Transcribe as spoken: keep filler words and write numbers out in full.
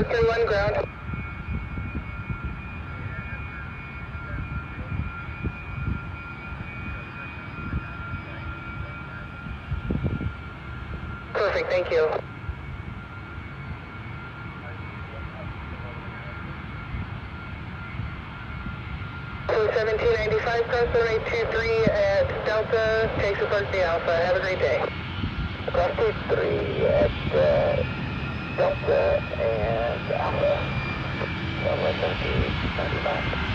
Delta three one ground. Perfect, thank you. So seventeen ninety-five, cross runway two three at Delta, takes to Park the Alpha. Have a great day. Cross two three at uh, Delta and Alpha. Runway seventeen ninety-five.